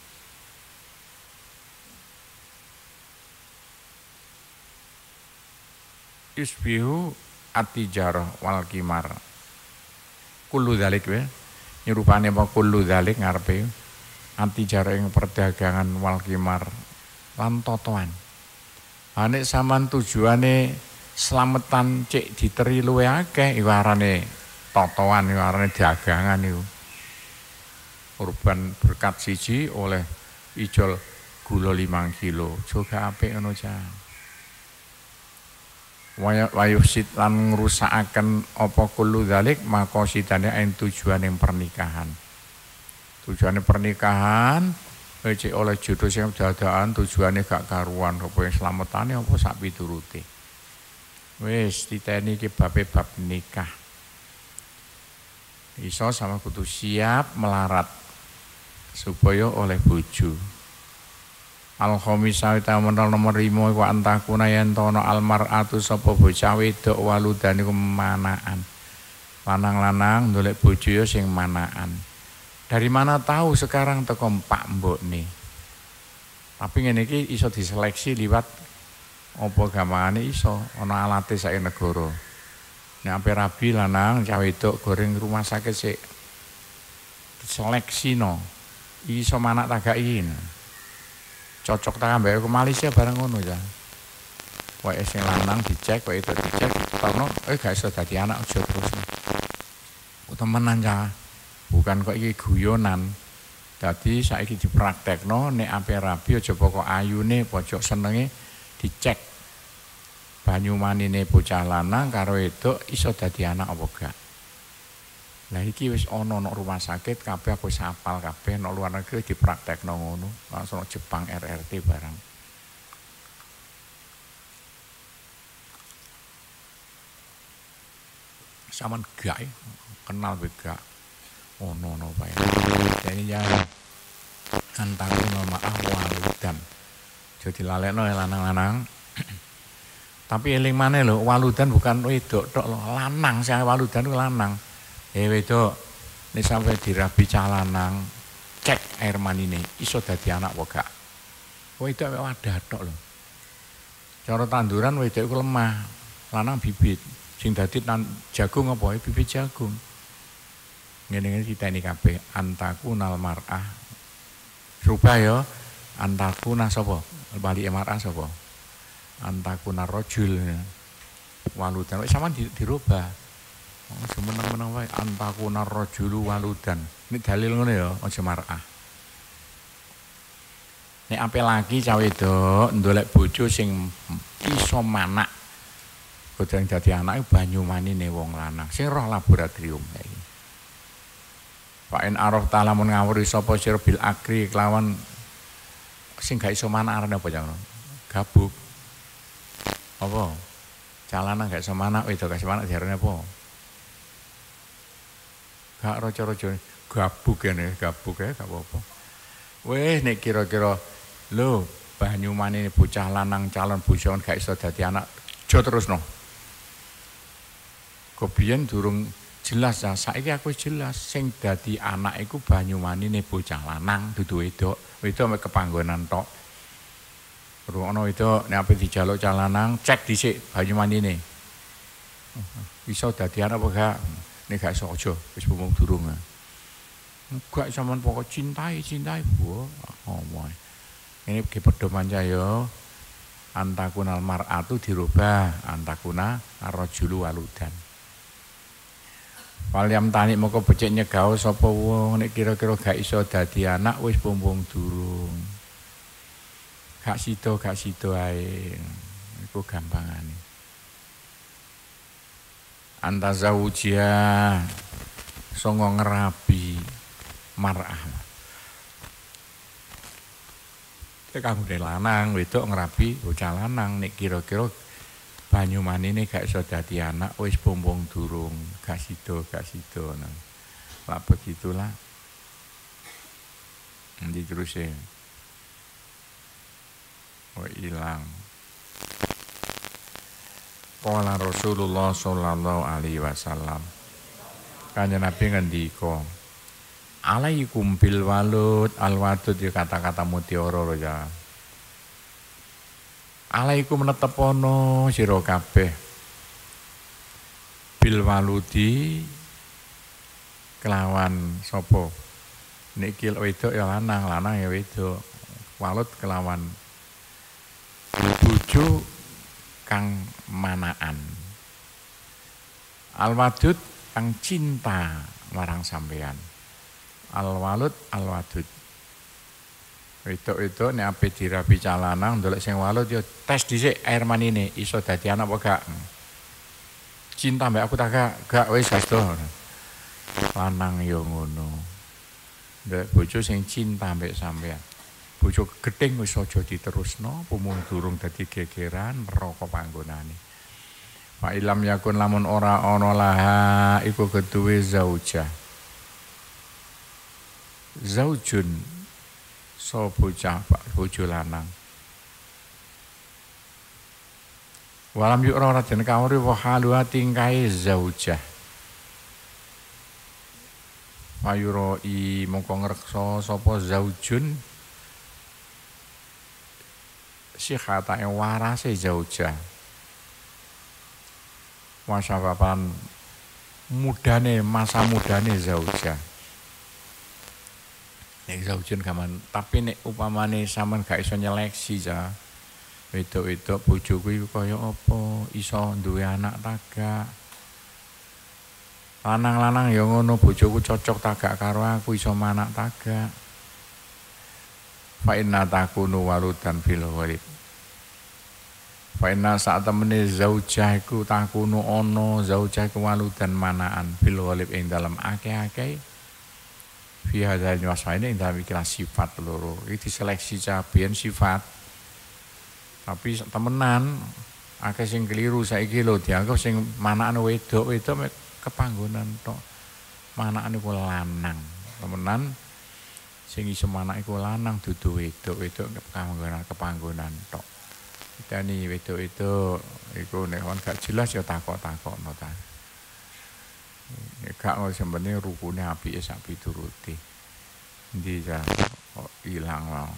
Yusbihu at-tijarah wal qimar. Kullu dzalik wae. Nyerupane apa kullu dzalik ngarepe at-tijarah ing perdagangan wal qimar lan totoan. Nek sampean tujuane slametan cek diteri luwe akeh iku arane totoan, iku arane dagangan iku. Urban berkat siji oleh ijol gula 5 kilo. Juga apik ngono jan. Wayusid lan ngrusakaken apa kullu dzalik maqasidane ing tujuan yang pernikahan. Tujuane pernikahan cek oleh jodoh sing dadakan tujuane gak karuan apa yang slametane apa sak piturute. Wis diteni iki bab nikah. Iso sama kudu siap melarat supaya oleh bojo. Al-khamisah tamunal nomor 5 iku antakuna yen tono almar'atu sapa bocah wedok waludan iku manaan. Lanang-lanang ndolek bojo ya sing manaan. Dari mana tahu sekarang teko Pak Mbok nih. Tapi ngene iki iso diseleksi liwat apa gampangane iso ana alate sak negara. Nek ampe rabi lanang cah wedok goreng rumah sakit sik diseleksino. Iso manak tagaki. Cocok tak ambek ke Malaysia bareng ngono ya. Wae sing lanang dicek, wae itu dicek, karena gak iso dadi anak aja terus. Temenan ya. Bukan kok iki guyonan. Dadi saiki dipraktekno nek ampe rabi aja pokok ayune, pojok senenge dicek. Banyu manine bocah lanang karo wedok iso dadi anak apa gak. Lah iki wis ana rumah sakit kabeh aku wis hafal kabeh nek luar negeri dipraktekno ngono, langsung Jepang RRT barang. Saman gak kenal bega. Ono bae. Dene ya antaku nama waludan. Jadi lalekno lanang-lanang. Tapi eling maneh lho, waludan bukan wedok tok lho, lanang sing waludan ku lanang. Wedok nek sampe dirabi cah lanang, cek air manine iso dadi anak apa gak. Wedok wadah tok lho. Cara tanduran wedok iku lemah, lanang bibit. Sing dadi jagung apa bibit jagung. Ngene-ngene kita ini kabeh antakunal mar'ah. Rubah ya antakuna sapa? Bali mar'ah sapa? Antakuna rajul. Waludan wis sampean dirubah. Aja meneng-meneng wae antakuna rajulu waludan. Ini dalil ngono ya, aja mar'ah. Nek ape lagi cah wedok ndolek bojo sing iso manak. Bodang dadi anake banyumanine wong lanang sing roh laboratorium iki. Fa in araf ta'ala mun ngawuri sapa sira bil akri kelawan sing gak iso manak arane apa jangan. Gabuk. Apa? Calana gak iso manak wedok gak iso manak diarani apa? Gak roco-roco gabuk kene, gabuk gak apa-apa. Weh nek kira-kira lho banyumane bocah lanang calon bojo gak iso dadi anak jo terusno. Kobiyen durung jelas ya, saiki aku jelas sing dadi anak iku banyumanine bocah lanang dudu wedok. Wedok mek kepanggonan tok. Ruwono wedok nek ape dijaluk cah lanang, cek dhisik banyumanine. Iso dadi anak apa gak? Nek gak iso aja, wis mung durung. Gak sampean pokok cintai bu. Omong. Ini ki pedoman saya antakunal mar'atu dirubah antakuna ar-rajulu waludan. Walyam tani moko becik nyegao sapa wong nek kira-kira gak iso dadi anak wis pumpung durung. Gak sida ae. Iku gampangane. Antazawujia songo ngerabi mar'ah. Kanggo lanang wedok ngerabi bocah lanang nek kira-kira banyumanine gak iso dadi anak wis pumpung durung, gak sida nah. Lah begitulah. Nanti terus ya. Oh hilang. Qala Rasulullah sallallahu alaihi wasallam. Kanjeng Nabi ngendika, alaikum bil walud, al wadud ya kata-kata mutiara ya. Alaikum netepono sira kabeh bil waludi kelawan sapa nek iki wedok ya lanang ya wedok walud kelawan bojo kang manaan al wadud kang cinta marang sampean al walud al wadud wedok nek ape dirabi calanang ndolek sing walud yo tes dhisik air manine iso dadi anak apa gak. Cinta mbak aku tak gak wis sasto. Lanang yo ngono. Ndek bojo sing cinta mbek sampean. Bojo gedeng wis aja diterusno, pumung durung dadi gegeran neraka panggonane. Fa ilam yakun lamun ora ana laha iku keduwe zaujah. Zaujun so bocah bojo lanang. Walam yuk ora den kawuri wa haluha tingkai zaujah. Mayuroi mongko ngreksa sapa zaujun sikhatae warase zaujah. Wasabapan masa mudane zaujah. Nek zaujun gaman, tapi nek upamane sampean gak iso nyeleksi ja. Wedok-wedok bojoku iku kaya apa? Iso duwe anak ta gak? Lanang-lanang ya ngono, bojoku cocok ta gak karo aku iso manak ta gak? Fa inna takunu waludan fil walid. Faina saat temene zaujah iku takunu ono zaujah iku waludan manaan fil ghalib ing dalam akeh-akeh fi hadzal wasfaine ing dalam ikilah sifat loro iki diseleksi cabean sifat tapi temenan akeh sing keliru saiki lho dianggap sing manaan wedok kepanggonan tok manaan iku lanang temenan sing iso manak iku lanang dudu wedok kepanggonan tok. Dani wedok-wedok iku nek gak jelas ya takok-takokno ta. Nek gak sembene rukune apike sak pituruti. Endi ya kok ilang wae.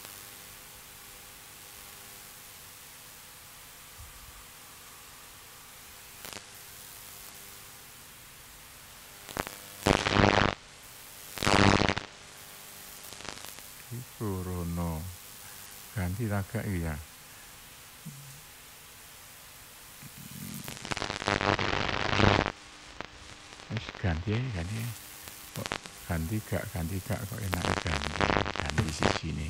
Iku rono ganti raga iya. Ganti gak kok enak ganti sisi ini.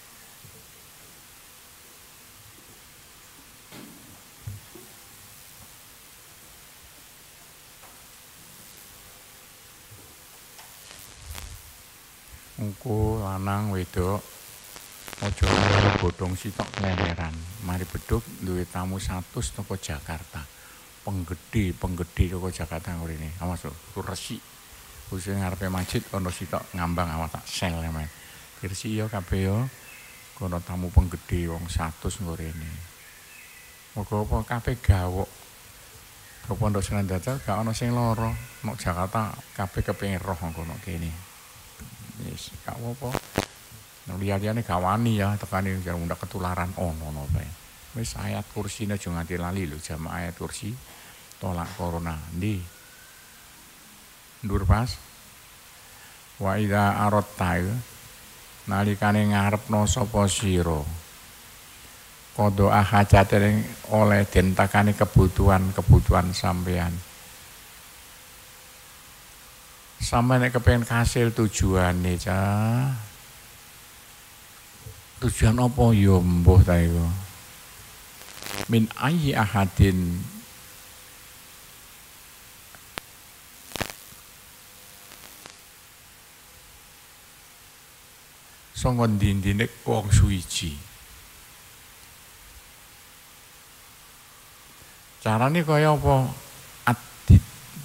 Engko lanang wedok aja bodong sitok klereran mari beduk duwe tamu 100 teko Jakarta. Penggede toko Jakarta ngurine. Awas lho, resik. Wis ngarepe masjid ana sitok ngambang awas tak sel men. Dirsi ya kabeh ya. Kono tamu penggede wong 100 ngurine. Moga apa kabeh gawok. Ke Pondok Sunan Dajjal gak ana sing lara. Nek Jakarta kabeh kepengin roh kono kene. Wis gak apa-apa. Nek liyane gak wani ya tekane jan undak ketularan ono bae. Wis ayat kursine aja nganti lali lho jamaah ayat kursi tolak corona ndi ndur pas wa idza aratta nalikane ngarepno sapa sira qada hajate oleh den takane kebutuhan sampean sampeyan nek kepengin kasil tujuane tujuan apa ya mbuh ta iku min ayyi ahadin sanga ndi-ndine wong suwiji carane kaya apa adit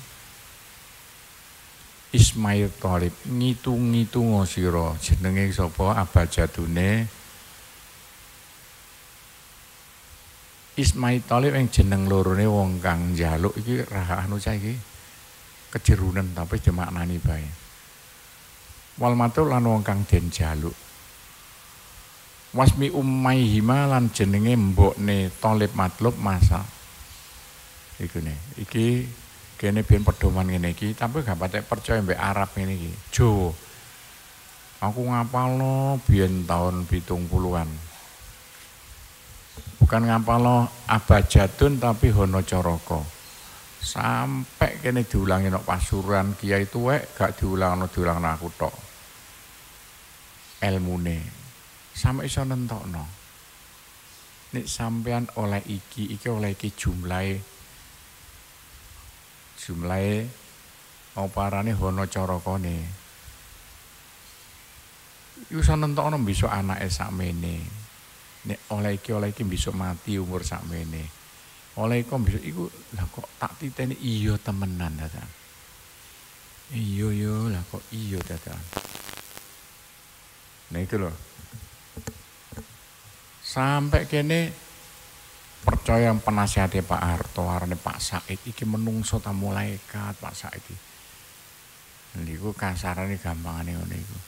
Ismail Thalib ngitung-ngitung sira jenenge sapa abajadune Ismail Thalib yang jeneng lorone wong kang njaluk iki anu cah iki kejerunen tapi dimaknani bae. Wal matul lan wong kang den jaluk. Wasmi ummaihima lan jenenge mbokne Thalib matlub masa. Iku ne. Iki kene ben pedoman ngene iki tapi gak patek percaya mbek Arab ngene iki. Jawa. Aku ngapalno biyen tahun 70-an. Bukan ngapalo abajadun tapi hono coroko. Sampai kene diulangi nok Pasuruan kiai tuwek gak diulangno aku tok. Ilmune sampe iso nentokno. Nek sampean oleh iki oleh iki jumlahe oparane hono corokone. Iso nentokno besok anake sakmene. Nek oleh iki besok mati umur sakmene. Oleh iku besok iku lah kok tak titeni iya temenan ta. Iya yo lah kok iya ta. Nah itu loh. Sampai kene percaya penasihate Pak Harto arane Pak Said iki menungso ta malaikat Pak Said iki. Niku kasarane gampangane ngono iku.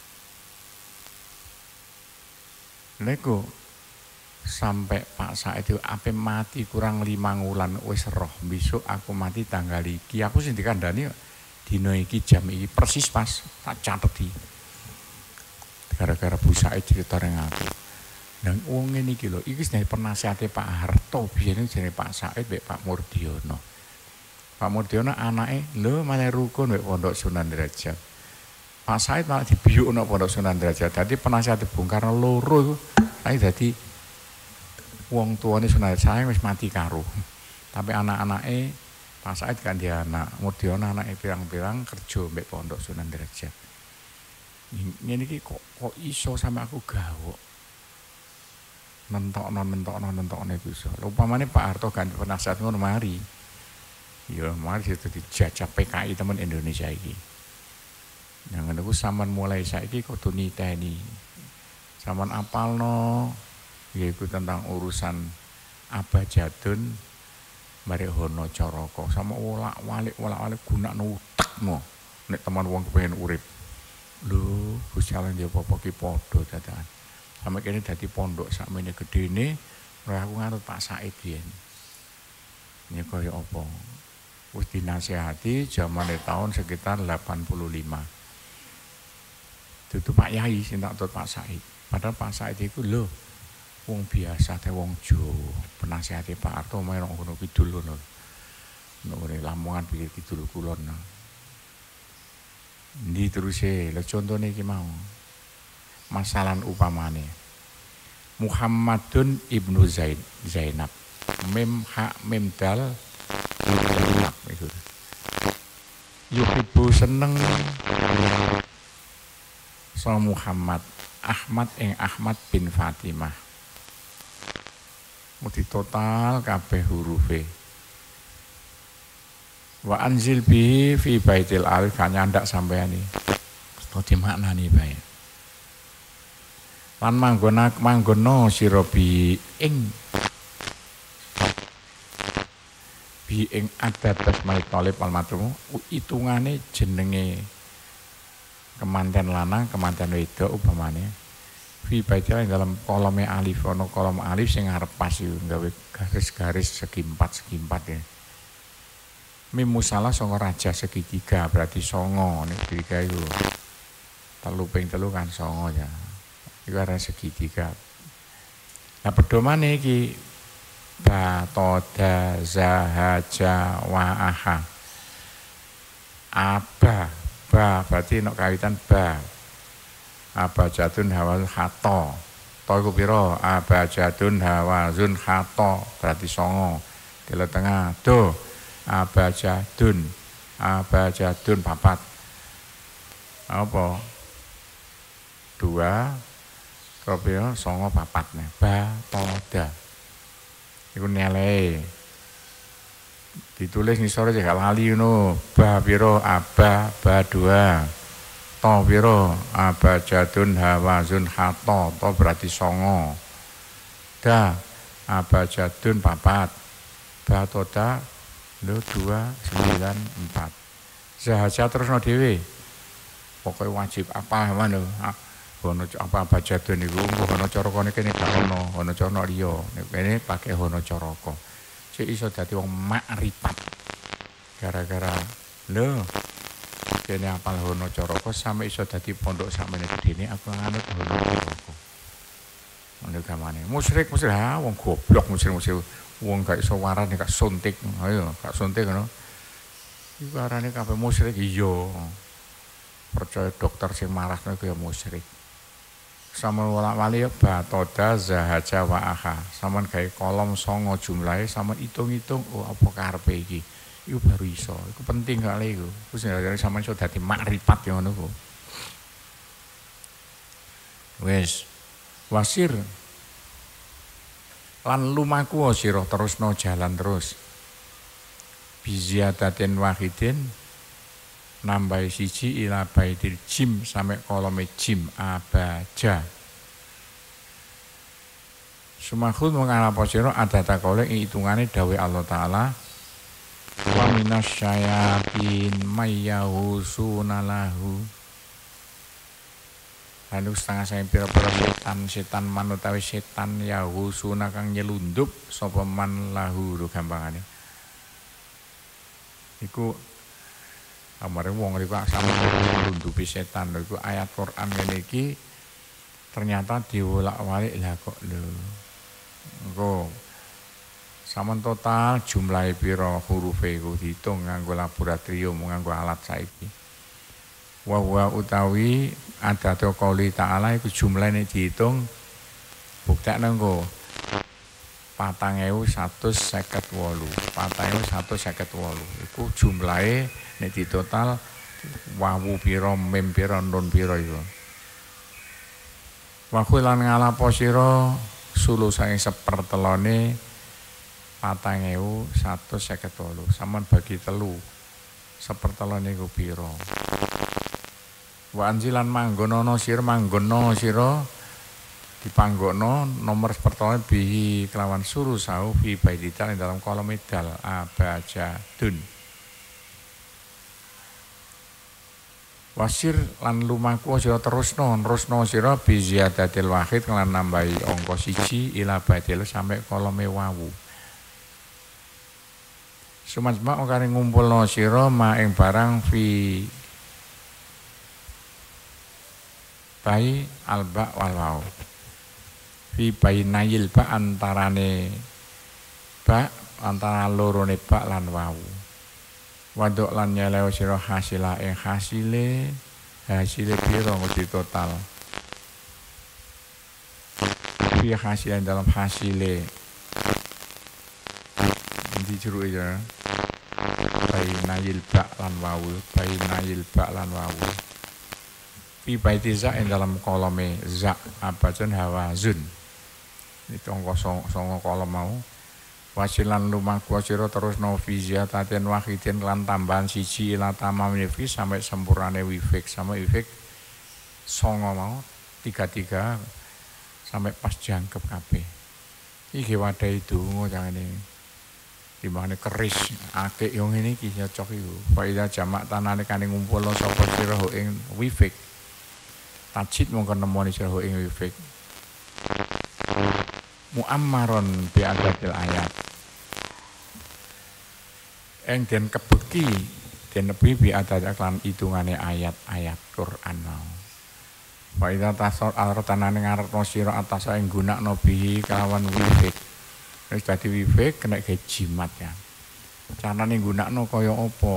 Leko sampai Pak Said itu ape mati kurang 5 wulan wis roh besok aku mati tanggal iki aku sing dikandani dina iki jam iki persis pas tak cateti gara-gara Bu Said cerita ning aku nang wong ngene iki lho iki jenenge penasihate Pak Harto biyen jenenge Pak Said mek Pak Murdiono anake lho malah rukun mek Pondok Sunan Derajat Pak Said malah dibiyukno Pondok Sunan Derajat dadi penasihat Bung Karno loro iku ae dadi Wong tuane Sunan Said wis mati karo. Tapi anak-anake Pak Said kan dia anak, kemudian anake pirang-pirang kerja mbek pondok Sunan Derajat. Ngene iki kok iso sampe aku gawok. Nentokno iso. Upamane Pak Harto ganti penasihat ngono mari. Ya mari itu dijajah PKI teman Indonesia iki. Yang ngono ku sampean mulai saiki kudu niteni. Sampean apalno yaiku tentang urusan abajadun mari hono caraka. Sama wolak-walik gunakno utekmu nek teman wong kepengin urip. Lho, Gusti Allah ya apa ki padha dadakan. Sampe kene dadi pondok sakmene gedene, lha aku nganut Pak Said biyen. Ini kaya apa? Wis dinasihati zamane tahun sekitar 85. Itu Pak Yai sing tak tut Pak Said. Padahal Pak Said iku lho wong biasa teh wong Jawa, penasihati Pak Harto main ngono kidul ngono. Nang Lamongan pikir kidul kulon. Ndi teruse lha contone iki mau. Masalan upamane Muhammadun ibnu Zainab mim ha mim dal itu yuhibbu seneng so Muhammad Ahmad Ahmad bin Fatimah mesti total kabeh hurufe wa anzil bihi fi baitil alif kan nyandak sampean iki to dimaknani bae lan manggono sira bi ing adatas mai talib al matrumu hitungane jenenge kemanten lanang kemanten wedok upamane fi baca dalam kolome alif ono kolom alif sing ngarep pas yo gawe garis-garis segi empat ya mim musalah songo raja segitiga berarti songo nek tiga iku telu ping telu kan songo ya iku arane segitiga. Nah pedomane iki ba toda zahaja wa aha. Aba ba berarti nek kawitan ba. Aba jatun hawal hato. To iku pira? Aba jatun hawazun hato berarti songo. Dile tengah do aba jadun papat. Apa? 2 Kopio songo papat nih, ba toda. Iku nilai ditulis nih sore jaga lali no, ba piro aba ba 2, to piro aba jadun hawazun hato, to berarti songo. Da aba jadun papat, ba toda lo 2 9 4. Sahaja terus no dewe, pokoknya wajib apa mana? Hono apa bajadun niku hono caraka kene gak ono caraka liya nek kene pakai hono caraka sik iso dadi wong makrifat gara-gara lho kene apal hono caraka sampe iso dadi pondok sakmene gedene aku nganut hono caraka ngono gamane musyrik ha wong goblok musyrik wong gak iso waran gak suntik ayo gak suntik ngono iku arane kabeh musyrik iya percaya dokter sing marahno iku ya musyrik. Sama wali batoda zahaja wa aha saman gawe kolom songo jumlahe saman hitung-hitung oh apa karepe iki iku baru iso iku penting kali iku terus dari saman iso dadi makrifat ya ngono ku wis wasir lan lumaku sira terusno jalan terus biziyadatin wahidin nambah siji ila baitil jim sampai kolome jim abaja sumakhud mengalapa sira adata kaule hitungane dawe Allah taala wa minasyayatin mayyahusuna lahu anu setengah saya pira-pira setan manutawi setan yahusuna kang nyelundup sapa man lahu lho gampangane iku amare wong iku sama nglundupi setan lho iku ayat Quran ngene iki ternyata diwolak-walik lah kok lho engko saman total jumlahe pira hurufe iku diitung nganggo laboratorium nganggo alat saiki wa utawi adate qouli ta'ala iku jumlahne diitung buktekno engko 4.158 iku jumlahe nek di total wawu pira mim pira nun pira iku wa lan ngalapo sira sulusaing sepertelone 4.158 sampean bagi telu sepertelone iku pira wa anjilan manggono sira dipanggono nomor sepertelone bihi kelawan suruh sau fi baidita ing dalam kolom dal abajadun wasir lan lumaku sira terusno sira bi ziyadatil wahid lan nambahi angka 1 ila badil sampai kolome wawu sumatsma kare ngumpulno sira ma ing barang fi bai alba wal wawu fi bainayil ba antarane ba antara lorone ba lan wawu wadok lan nyeleo sira hasila ing hasile pira di total fi hasil dalam hasile di jero ya bainayil ba lan wawu fi baiti za ing dalam kolome za abajun hawazun itu angka 9 kolom mau wasilan lumaku sira terus no fi ziyatatin wahidin lan tambahan 1 ila tamamil fi sampai sempurnane wifik sama wifik 9 mau 33 sampai pas jangkep kabeh iki wadahe donga jangane dimane keris akeh yo ngene iki cocok iku faida jamak tanane kane ngumpulno sapa sira ing wifik tajid mongko nemoni sira ing wifik muammaron bi adadil ayat ing den kebeki den nebi bi adad lan hitungane ayat-ayat Quran mau wa idza tasal artanane ngarepno sira atas ing gunakno bi kawan wifik wis dadi wifik kena ge jimat ya carane gunakno kaya apa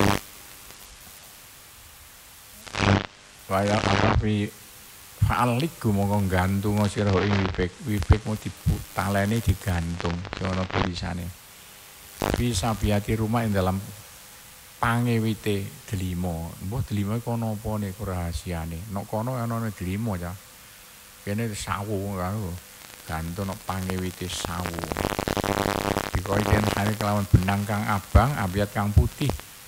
kaya api fa'aliku mongko gantung sira ing wifik mau ditaleni digantung ana tulisane bisa biati rumah ing dalam pangewite delima mbuh delima iku ana apa niku rahasiane nek kono ana delima ya kene sawu karo gantung nek pangewite sawu dikoiten hari kelawan benang kang abang abiat kang putih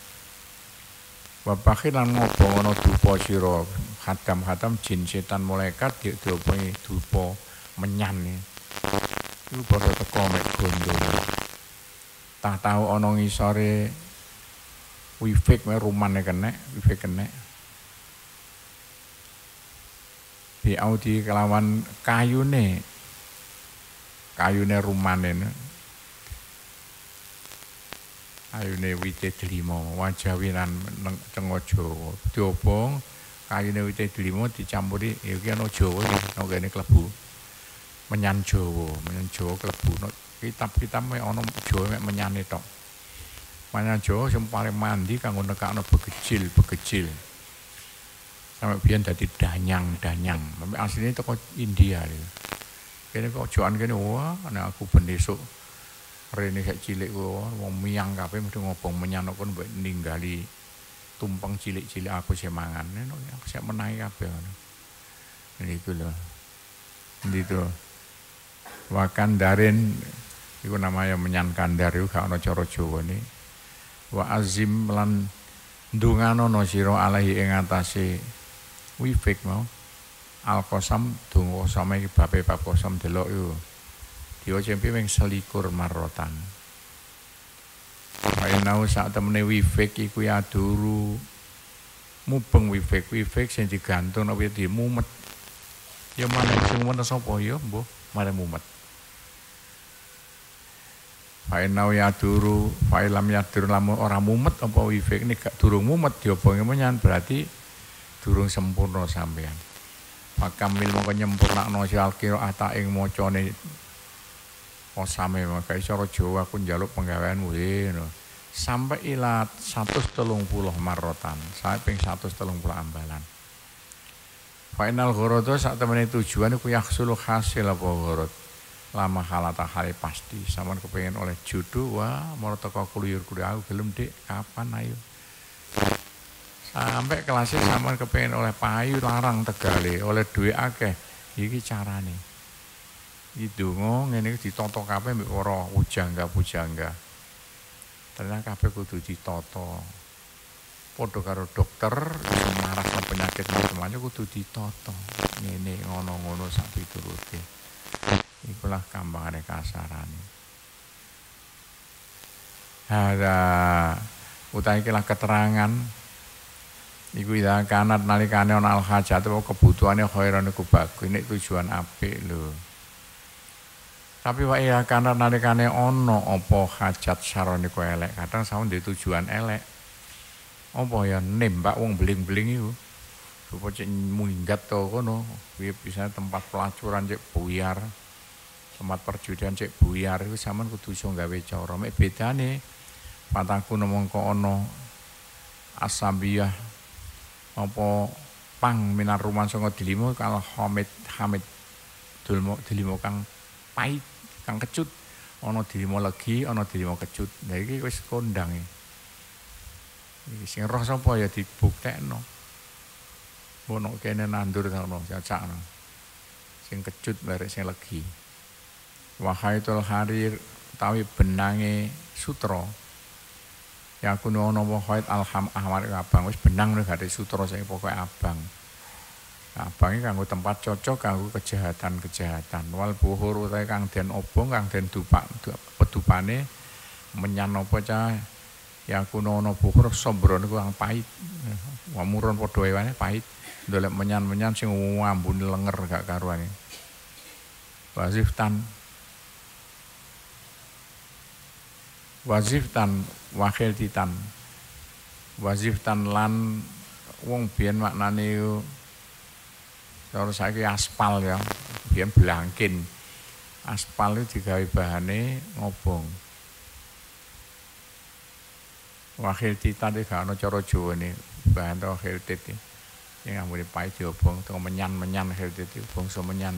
Bapak lan ngobong ana dupa sira khatam jin setan malaikat diopongi dupa menyan iku padha teko mek gondo tak tau ana ngisore wifik mek rumane wifik kenek di audi kelawan kayune rumane ayune wite delima wajawinan tengah Jawa diobong kayune wite delima dicampuri iki ana Jawa iki ana kene klebu menyan Jawa klebu kitab-kitab mek ana Jawa mek menyane tok menyan Jawa sing paling mandi kanggo nekakno begecil sampai biyen dadi danyang mek asline teko India lho kene kok joan kene wah nek aku ben esuk rene sak cilik wong miyang kabeh mesti ngobong menyan kon mbok ninggali tumpeng cilik-cilik aku sing mangan aku sik menahi kabeh ngono. Niku lho. Ndito. Wakandarin iku namanya menyan kandar iku gak ana cara Jawane. Wa azim lan ndungano sira alaihi ing atase wifik mau. Al-qasam donga sama iki bape bab qasam delok yo. Diwaca ping 21 marrotan. Kainau sak temene wifik iku ya duru mubeng wifik sing digantung nek dimumet. Ya maneh sing mumet sapa ya mbuh mare mumet. Kainau ya duru failam ya duru lamun ora mumet apa wifik nek gak durung mumet diobonge menyan berarti durung sempurna sampean. Pakamil mongko nyempurnakno alkira ata ing macane osame maka cara Jawa aku njaluk penggaweanmu ngono. Sampai ila 130 marrotan, sampai ping 130 ambalan. Final ghorodo sak temene tujuan iku yahsul hasil apa ghorod. lama halata hale pasti sampean kepengin oleh jodoh wah mau teko kuluyur-kuluyur aku gelem Dik kapan ayo sampai kelasnya sampean kepengin oleh payu larang Tegale oleh duit akeh iki carane iki donga ngene iki ditata kabeh mbek para pujangga ternyata kabeh kudu ditata padha karo dokter iso marasno penyakit macam-macam kudu ditata ngene ngono-ngono sak piturute ikulah kambangane kasarane ada utahe iki lah keterangan iku ida kanat nalikane ana al hajat apa kebutuhane khairan iku bagus nek tujuan apik lho tapi wae ya kanat nalikane ana apa hajat saron iku elek kadang sampun duwe tujuan elek apa ya nembak wong bling-bling iku supaya cek minggat to kono piye bisa tempat pelacuran cek buyar tempat perjudian cek buyar itu sampean kudu iso gawe cara mek bedane pataku mongko ana asabiyah apa pang minar ruman sanga dilimo kalau hamid dilimo kang pahit kang kecut ana dilimo legi ana dilimo kecut lha iki wis kondang iki sing roh sapa ya dibuktekno bono kene nandur ngono cacakno sing kecut barek sing legi wahaitul harir utawi benange sutra ya kuno ana wahait alham ahmar abang wis benang gak ada sutra sing pokoke abang abang iki kanggo tempat cocok kanggo kejahatan wal buhur utahe kang den obong kang den dupak pedupane menyan apa cah ya kuno ana buhur sombron iku kang pahit wamurun padha wae pahit ndolek menyan-menyan sing ngambune lenger gak karuane waziftan waziftan lan wong biyen maknane cara saiki aspal ya biyen blangkin aspal itu digawe bahane ngobong wakil titan iki gak ana cara Jawane bahan to wakil titan sing ambune pae diobong to menyan-menyan wakil titan bangsa menyan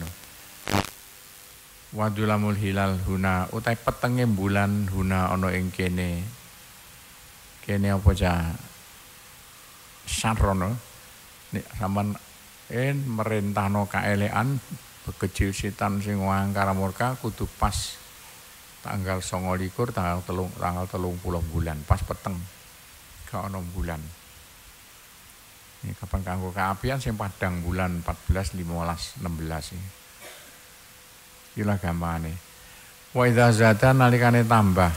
wadulamul hilal huna utai petenge bulan huna ana ing kene apa cah sarana nek sampean merentahno kaelekan bekecil setan sing wangkara murka kudu pas tanggal 29 tanggal 30 bulan pas peteng gak ana bulan ini kapan kanggo keapian sing padang bulan 14 15 16 iki ila gampangane wa idza zada nalikane tambah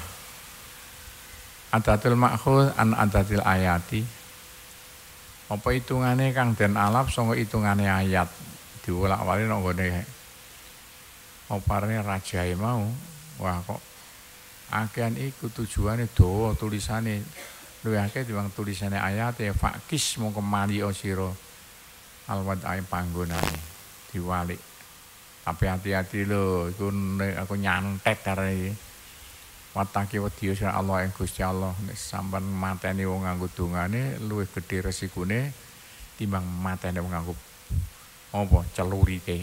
adatul ma'khuz an adatil ayati apa hitungane kang den alap sanga hitungane ayat diwolak-walik nang gone oparane rajae mau wah kok akehan iku tujuane dawa tulisane luwih akeh timbang tulisane ayate fakis mongko mali sira alwad ae panggonane diwalik tapi hati-hati lho iku aku nyantet arek watake wedi ya Allah ing Gusti Allah nek sampean mateni wong nganggo dongane luwih gedhe resikone timbang mateni wong nganggo apa celurite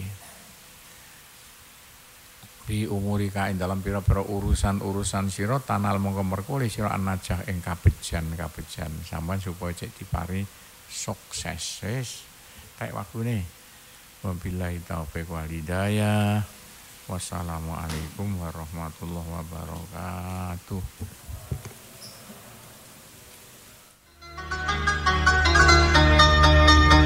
bi umurika ing dalam pira-pira urusan sira tanal mongko merkuli sira anajah ing kabejan sampean supaya cek dipari sukses wis kae waktune wabillahi taufiq wal hidayah wassalamualaikum warahmatullahi wabarakatuh.